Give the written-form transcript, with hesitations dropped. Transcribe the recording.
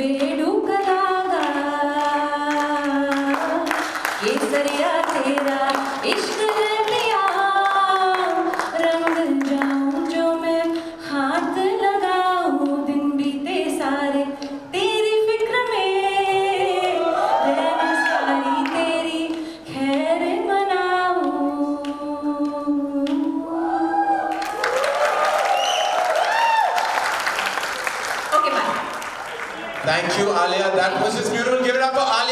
వేడుకలాగా केसरिया तेरा इश्क है पिया रंग जाऊं जो मैं हाथ लगाऊं दिन बीते सारे तेरी फिक्र में रहना सारी तेरी खैर मनाऊं। Okay, bye. Thank you, Alia. That was just beautiful. Give it up for Alia.